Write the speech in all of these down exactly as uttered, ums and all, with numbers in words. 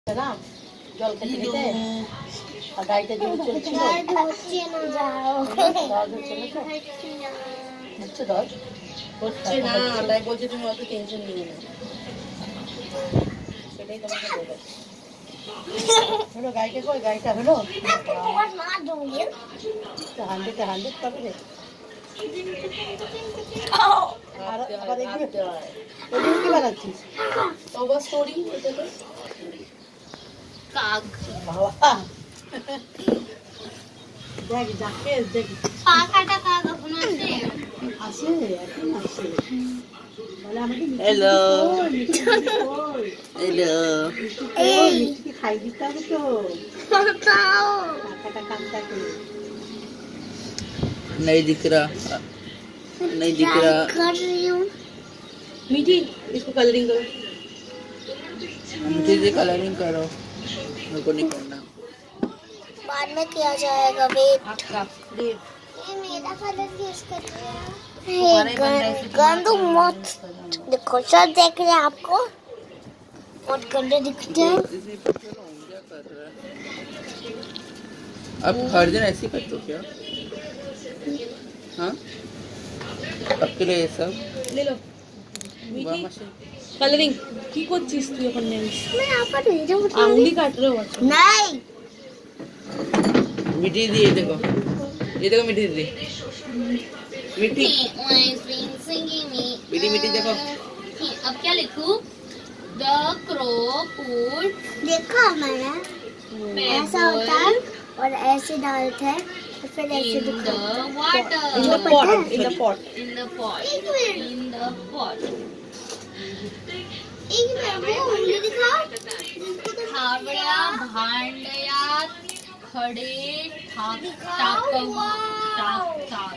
না জল খেতে খেতে আর গাড়িতে জল চলছিল হচ্ছে না যাও দরদ হচ্ছে না হচ্ছে দরদ হচ্ছে না তাই বলছি তুমি অত টেনশন নিও না সেটাই তোমাকে বলবো হলো গাড়িটা কই গাড়িটা হলো তোমার মা দৌড়িয়ে তো হান্ড্রেডে হান্ড্রেড পাবে রে আর আবার এগুলো ওগুলো কি বানাচ্ছিস ওভার স্টোরি এটা তো কাক বাবা দেখ যাকে দেখ পাখাটা কাক এখন আছে আছে এখন আছে বলে আমাকে হ্যালো হ্যালো এই কি খাই দিতে হবে তো তাও পাখাটা কাকটাকে नहीं दिख रहा नहीं दिख रहा कर रही हूँ मीठी इसको कलरिंग करो मीठी से कलरिंग करो मेरे को नहीं करना बाद में किया जाएगा वेट ये मेरा कलर यूज कर रहा है गंदू मत देखो सब देख रहे हैं आपको बहुत गंदे दिखते हैं आप हर दिन ऐसे ही करते हो क्या हाँ आपके लिए सब ले लो कलरिंग की कोई चीज थी अपन ने मैं यहाँ पर आंगली काट रहे हो नहीं मिट्टी दी ये देखो ये देखो मिट्टी दी मिट्टी मिट्टी मिट्टी देखो अब क्या लिखूं द क्रो पुट देखा मैंने ऐसा होता है और ऐसे डालते हैं फिर ऐसे in the water in the pot in the pot in the pot in the pot एक मिनट वो उंगली दिखाओ हावड़ा भांडया खड़े ठाक टाक टाक टाक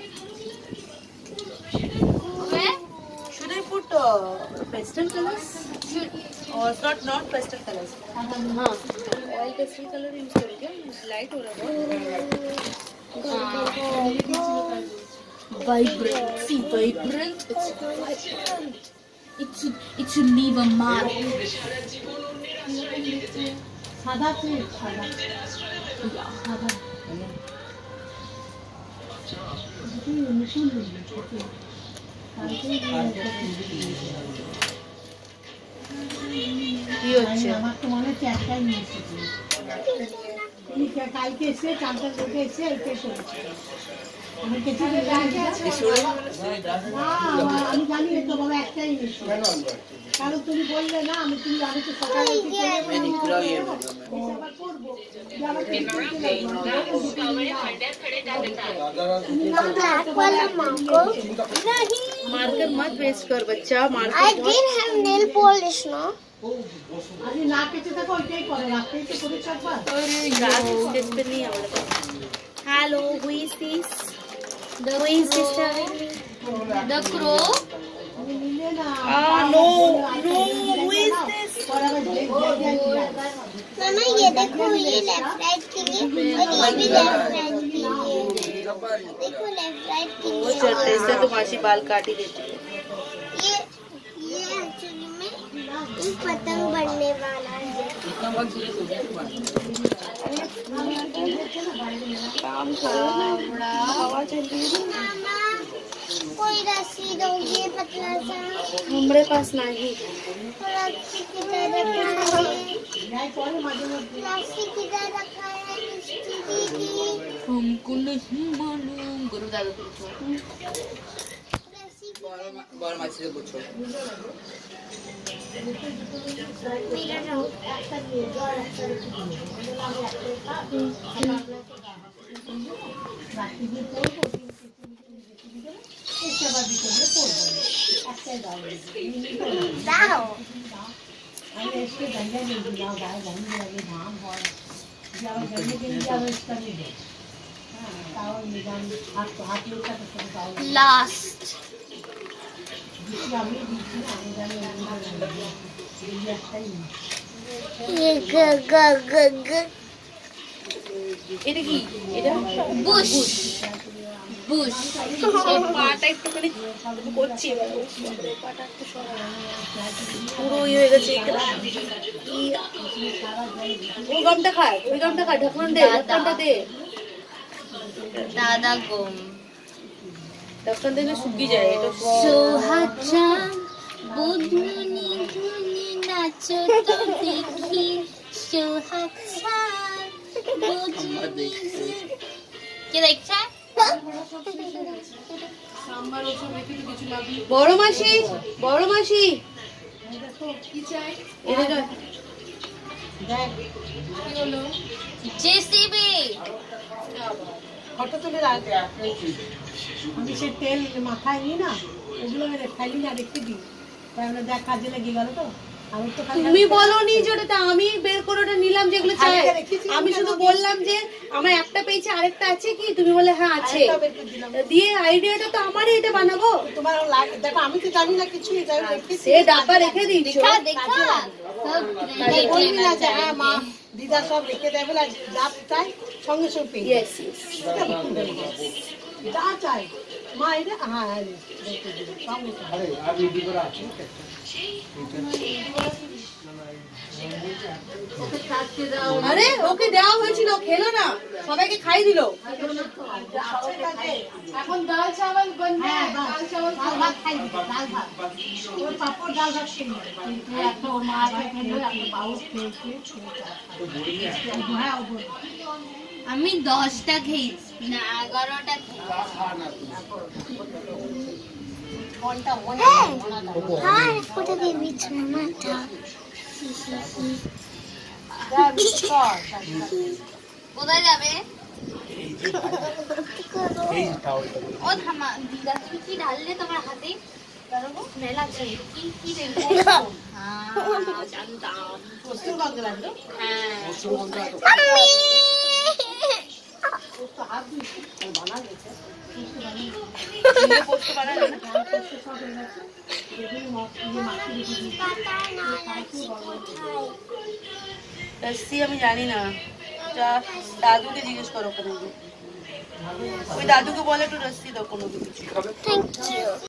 okay should I put uh, pastel colors or not not pastel colors हाँ all pastel color use करो क्या light हो रहा है vibrant see vibrant it's vibrant it should it should leave a mark सादा से सादा सादा কি হচ্ছে আমার তো মনে হচ্ছে একটাই মিস ঠিক আছে কালকে এসে চারটা লোকে এসে এইটা করেছে আমি কিছু জানি না আমি জানি তো বাবা একটাই মিস কারণ তুমি বললে না আমি তুমি আমি তো সকালে আমি পুরো ইয়ে করব मार्कर मत वेस्ट कर बच्चा marker I didn't have nail polish no अरे ना पीछे तक ओइटाई करो राखते तो पूरे छापा अरे यार स्टेज पे नहीं आवड़ता hello who is this the who is this the crow ah no no who is this मामा ये देखो ये लेफ्ट राइट के लिए और ये भी लेफ्ट राइट के लिए देखो लेफ्ट राइट के लिए चलते इससे तो मासी बाल काट ही देती है ये ये एक्चुअली में एक पतंग बनने वाला है काम बड़ा हवा चल रही है मामा कोई रस्सी दो ये पतला सा हमारे पास नहीं रस्सी किधर रखा है रस्सी किधर रखा है दीदी हमको नहीं मालूम गुरु दादा पूछो बार मच्छी से पूछो मेरा नाम दाओ अरे इसके गंजा में दिलाओ गाय गंजे लगे धाम और जाओ गंजे के लिए जाओ इसका नहीं दे हां ताओ निजाम हाथ तो हाथ में का तो बताओ लास्ट ये ग ग ग ग এটা কি এটা বুশ পুশ পাটা একটু করে করছি পাটা একটু পুরো ইয়ে হয়ে গেছে ওই গমটা খায় ওই গমটা খায় ঢাকন দে ঢাকনটা দে দাদা গম ঢাকন দিলে শুকিয়ে যায় এটা সোহাচা বুধুনি ধুনি নাচো তো দেখি সোহাচা বুধুনি কে দেখছে বড় মাসি বড় মাসি কি চাই এটা দেখ কি হলো জেসিবি ফটো তুলে রাখ আমি সে তেল মাথায় নি না ওগুলো মেরে খাইলি না রেখে দিই তাহলে দেখ কাজে লেগে গেল তো আমি তো তুমি বলোনি যে ওটা আমি বের করে ওটা নিলাম যেগুলো চাই আমি শুধু বললাম যে আমার একটা পেয়েছে আরেকটা আছে কি তুমি বলে হ্যাঁ আছে দিয়ে আইডিয়াটা তো আমারই এটা বানাবো তোমার লাগে দেখো আমি তো জানি না কিছু যাই রেখে সে ডাব্বা রেখে দিয়েছো দেখা দেখা তাই বলবি না যে হ্যাঁ মা দিদা সব রেখে দেবে না যা চাই সঙ্গে সঙ্গে পেয়ে ইয়েস যা চাই মা এটা হ্যাঁ হ্যাঁ রেখে দিবে সঙ্গে আরে আর ভিডিও করা আছে আরে ওকে দেওয়া হয়েছিল খেলো না সবাইকে খাই দিল এখন ডাল চাওয়াল বনবে ডাল চাওয়াল ভাত খাই দিবে ডাল ভাত ওর পাপড় ডাল ভাত খেয়ে নেবে কিন্তু একটা ওর মা খেয়ে একটা পাউস খেয়েছে হ্যাঁ আমি দশটা খেয়েছি না এগারোটা কোথায় যাবে ও থামা দিদা তুমি কি ঢাললে তোমার হাতে মেলা ছিল কি কি জানতাম রস্সি আমি জানি না দাদুকে জিজ্ঞেস করো ওখানে ওই দাদুকে বলে একটু রস্সি দাও কোনো কিছু